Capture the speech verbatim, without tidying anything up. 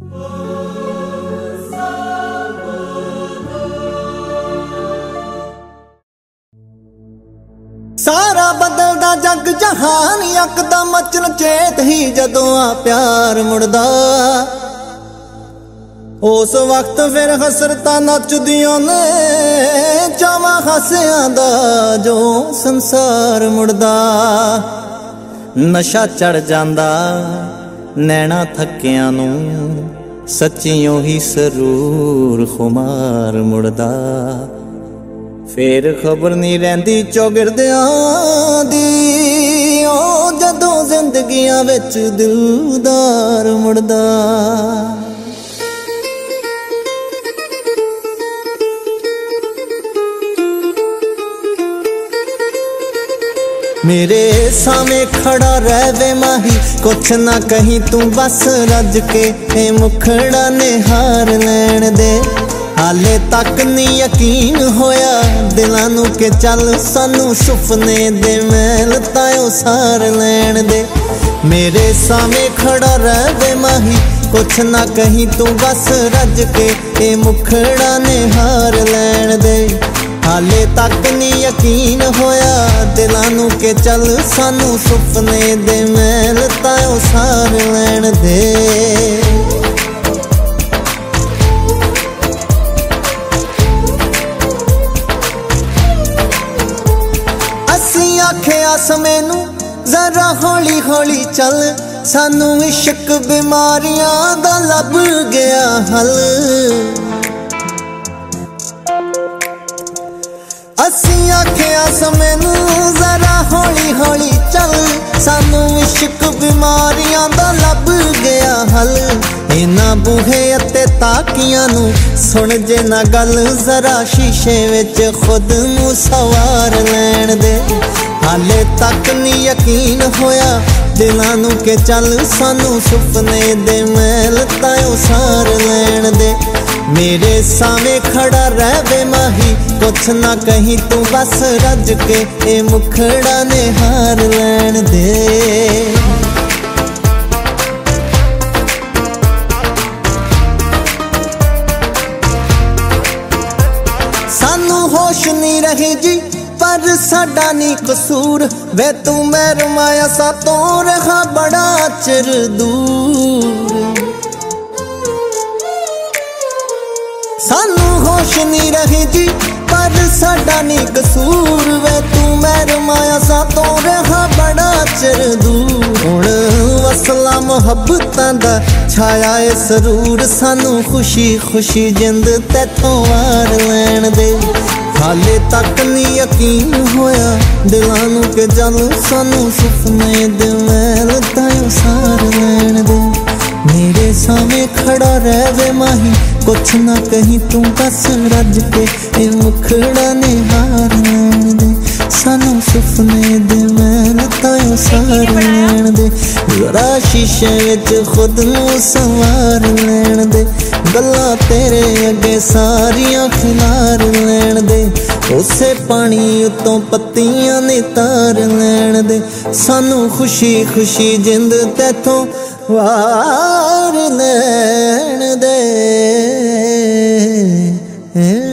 सारा बदलदा जग जहान यकदम मचन चेत ही जदों आ प्यार मुड़दा, उस वक्त फिर हसरतां नचदियां ने चावां हासियां दा जो संसार मुड़दा। नशा चढ़ जांदा नैना थक्कियां नूं सच्चियों ही सरूर खुमार मुड़दा। फिर खबर नहीं रहिंदी चौगिरदियां दी ओ जदों जिंदगियां विच दिलदार मुड़दा। मेरे सामने खड़ा रहवे माही कुछ ना कहीं तू बस रज के ए मुखड़ा ने हार लैण दे। हाले तक नहीं यकीन होया दिलां नू के चल सानू सुपने दे महल तायों सार लैण दे। मेरे सामने खड़ा रहवे माही कुछ ना कहीं तू बस रज के ए मुखड़ा ने हार लैण दे। हाले तक नहीं यकीन होया दिलां नू के चल सानू सुपने दे महल तायों सार लैण दे। आखिया समैनू जरा हौली हौली चल सानू इश्क बीमारियां दा लब गया हल। असी आखिया समैनू जरा हौली हौली चल सानू इश्क बीमारियां दा लब गया हल। इना बूहे अते ताकियां नू सुन जे ना गल जरा शीशे विच खुद नू सवार लैण दे। हाले तक नहीं यकीन होया दिलां नू के चल सानू सुपने दे महल तायों सार लैण दे। मेरे सामने खड़ा रहवे माही कुछ ना कहीं तू बस रज के ए मुखड़ा ने हार लैण दे। सानू होश नहीं रही जी पर साडा नी कसूर वे तू मेरे माया सा तो रहा बड़ा चिर दूर। सानू होश नहीं रही जी पर साडा नी कसूर वे तू मेरे माया सा तो रहा बड़ा चिर दूर। हुण वसला मुहब्बतां दा छाया ए सरूर सानू खुशी खुशी जिंद तैथों वार लैण दे। हाले तक नहीं यकीन होया दिलां नू के जल सानू सुपने दे महल तायों सार लैण दे। मेरे सामने खड़ा रहवे माही कुछ ना कहीं तू बस रज के ए मुखड़ा ने हार लैण दे। सानू सुपने दे महल तायों सार लैण दे। जरा शीशे विच खुद नू संवार लैण दे। गल्लां तेरे अगे सारियां खिलार लैण दे। उसे पानी उतों पत्तियां ने तार लैण दे। सानू खुशी खुशी जिंद तैथों वार लैण दे।